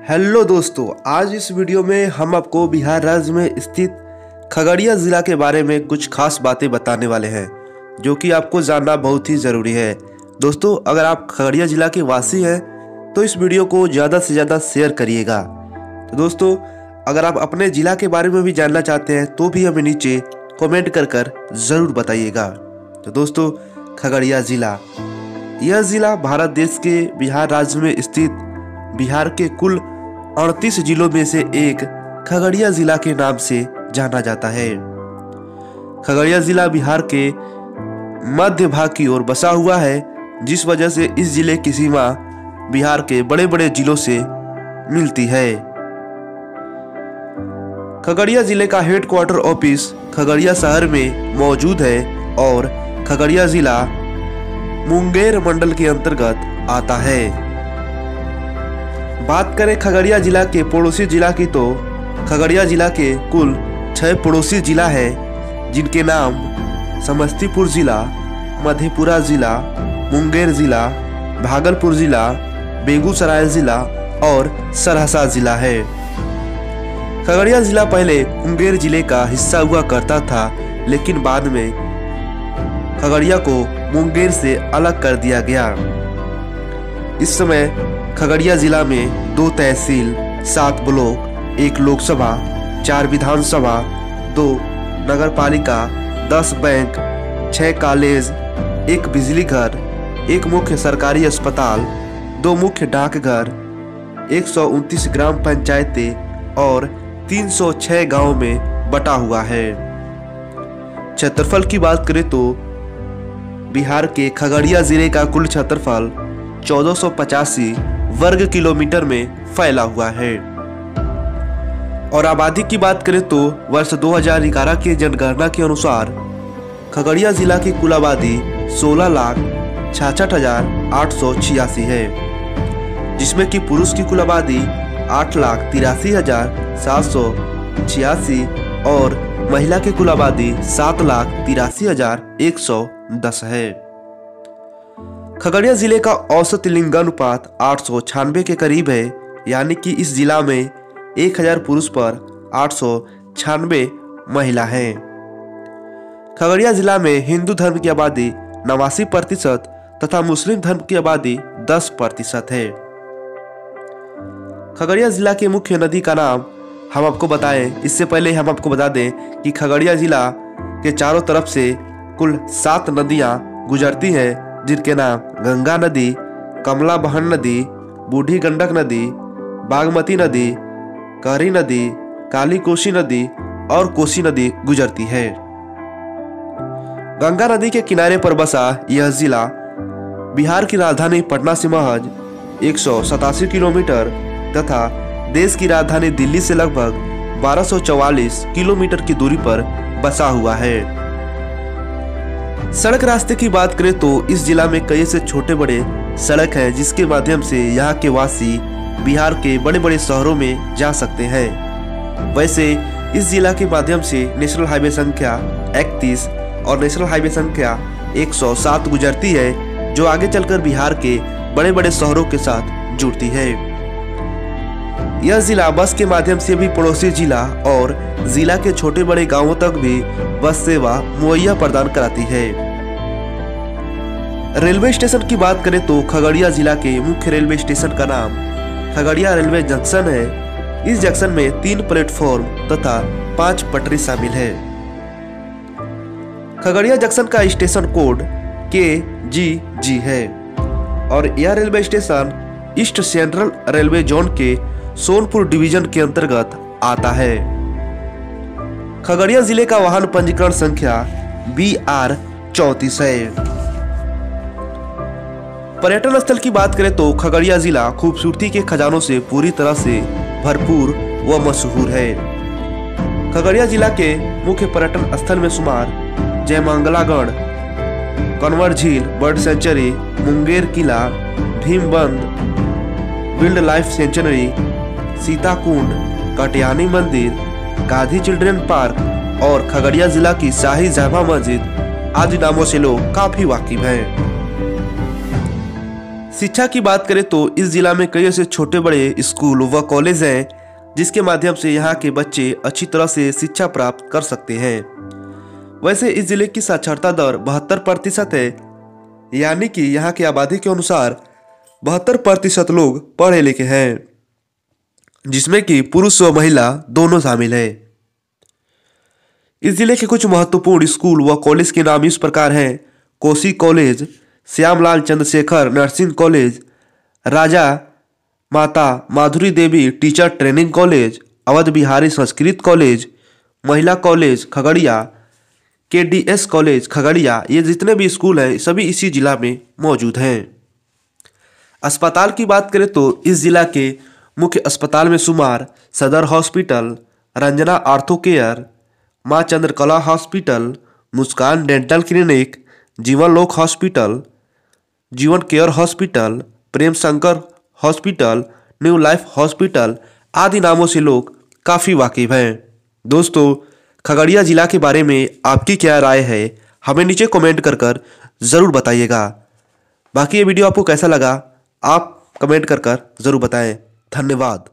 Hello दोस्तों, आज इस वीडियो में हम आपको बिहार राज्य में स्थित खगड़िया ज़िला के बारे में कुछ खास बातें बताने वाले हैं जो कि आपको जानना बहुत ही ज़रूरी है। दोस्तों, अगर आप खगड़िया ज़िला के वासी हैं तो इस वीडियो को ज़्यादा से ज़्यादा शेयर करिएगा। तो दोस्तों, अगर आप अपने ज़िला के बारे में भी जानना चाहते हैं तो भी हमें नीचे कमेंट कर ज़रूर बताइएगा। तो दोस्तों, खगड़िया ज़िला, यह ज़िला भारत देश के बिहार राज्य में स्थित बिहार के कुल 38 जिलों में से एक खगड़िया जिला के नाम से जाना जाता है। खगड़िया जिला बिहार के मध्य भाग की ओर बसा हुआ है, जिस वजह से इस जिले की सीमा बिहार के बड़े बड़े जिलों से मिलती है। खगड़िया जिले का हेडक्वार्टर ऑफिस खगड़िया शहर में मौजूद है और खगड़िया जिला मुंगेर मंडल के अंतर्गत आता है। बात करें खगड़िया जिला के पड़ोसी जिला की तो खगड़िया जिला के कुल 6 पड़ोसी जिला हैं, जिनके नाम समस्तीपुर जिला, मधेपुरा जिला, मुंगेर जिला, भागलपुर जिला, बेगूसराय जिला और सहरसा जिला है। खगड़िया जिला पहले मुंगेर जिले का हिस्सा हुआ करता था, लेकिन बाद में खगड़िया को मुंगेर से अलग कर दिया गया। इस समय खगड़िया जिला में 2 तहसील, 7 ब्लॉक, 1 लोकसभा, 4 विधानसभा, 2 नगरपालिका, 10 बैंक, 6 कॉलेज, 1 बिजली घर, 1 मुख्य सरकारी अस्पताल, 2 मुख्य डाकघर, 129 ग्राम पंचायतें और 306 गांव में बटा हुआ है। क्षेत्रफल की बात करें तो बिहार के खगड़िया जिले का कुल क्षेत्रफल 1485 वर्ग किलोमीटर में फैला हुआ है। और आबादी की बात करें तो वर्ष 2011 की जनगणना के अनुसार खगड़िया जिला की कुल आबादी 16,66,886 है, जिसमें कि पुरुष की कुल आबादी 8,83,786 और महिला की कुल आबादी 7,83,110 है। खगड़िया जिले का औसत लिंगानुपात 896 के करीब है, यानी कि इस जिला में 1000 पुरुष पर 896 महिला हैं। खगड़िया जिला में हिंदू धर्म की आबादी 89% तथा मुस्लिम धर्म की आबादी 10% है। खगड़िया जिला के मुख्य नदी का नाम हम आपको बताएं, इससे पहले हम आपको बता दें कि खगड़िया जिला के चारों तरफ से कुल 7 नदियां गुजरती हैं, जिनके नाम गंगा नदी, कमला बहन नदी, बूढ़ी गंडक नदी, बागमती नदी, कहरी नदी, काली कोसी नदी और कोसी नदी गुजरती है। गंगा नदी के किनारे पर बसा यह जिला बिहार की राजधानी पटना से महज 187 किलोमीटर तथा देश की राजधानी दिल्ली से लगभग 1244 किलोमीटर की दूरी पर बसा हुआ है। सड़क रास्ते की बात करें तो इस जिला में कई से छोटे बड़े सड़क हैं, जिसके माध्यम से यहाँ के वासी बिहार के बड़े बड़े शहरों में जा सकते हैं। वैसे इस जिला के माध्यम से नेशनल हाईवे संख्या 31 और नेशनल हाईवे संख्या 107 गुजरती है, जो आगे चलकर बिहार के बड़े बड़े शहरों के साथ जुड़ती है। यह जिला बस के माध्यम से भी पड़ोसी जिला और जिला के छोटे बड़े गांवों तक भी बस सेवा मुहैया प्रदान कराती है। रेलवे स्टेशन की बात करें तो खगड़िया जिला के मुख्य रेलवे स्टेशन का नाम खगड़िया रेलवे जंक्शन है। इस जंक्शन में 3 प्लेटफॉर्म तथा 5 पटरी शामिल है। खगड़िया जंक्शन का स्टेशन कोड KGG है और यह railway station east central railway zone के सोनपुर डिवीजन के अंतर्गत आता है। खगड़िया जिले का वाहन पंजीकरण संख्या BR 34 है। पर्यटन स्थल की बात करें तो खगड़िया जिला खूबसूरती के खजानों से पूरी तरह से भरपूर व मशहूर है। खगड़िया जिला के मुख्य पर्यटन स्थल में शुमार जयमंगलागढ़, कनवर झील बर्ड सेंचुरी, मुंगेर किला, Bhimbandh wildlife sanctuary, Sitakund, Katiyani मंदिर, गांधी चिल्ड्रन पार्क और खगड़िया जिला की शाही जामा मस्जिद आदि नामों से लोग काफी वाकिफ हैं। शिक्षा की बात करें तो इस जिला में कई ऐसे छोटे बड़े स्कूल व कॉलेज हैं जिसके माध्यम से यहाँ के बच्चे अच्छी तरह से शिक्षा प्राप्त कर सकते हैं। वैसे इस जिले की साक्षरता दर 72% है, यानी कि यहाँ की आबादी के अनुसार 72% लोग पढ़े लिखे हैं, जिसमें कि पुरुष व महिला दोनों शामिल हैं। इस जिले के कुछ महत्वपूर्ण स्कूल व कॉलेज के नाम इस प्रकार हैं: Kosi college, Shyamlal Chandrashekhar nursing college, Raja Mata Madhuri Devi teacher training college, Awadh Bihari Sanskrit college, Mahila college Khagaria, KDS college Khagaria. ये जितने भी स्कूल हैं सभी इसी जिला में मौजूद हैं। अस्पताल की बात करें तो इस जिला के मुख्य अस्पताल में शुमार सदर hospital, Ranjana ortho care, Maa Chandrakala hospital, Muskan dental clinic, Jeevan Lok hospital, Jeevan care hospital, Prem Shankar hospital, new life hospital आदि नामों से लोग काफ़ी वाकिफ हैं। दोस्तों, खगड़िया जिला के बारे में आपकी क्या राय है, हमें नीचे कमेंट कर ज़रूर बताइएगा। बाकी ये वीडियो आपको कैसा लगा आप कमेंट कर ज़रूर बताएं। धन्यवाद।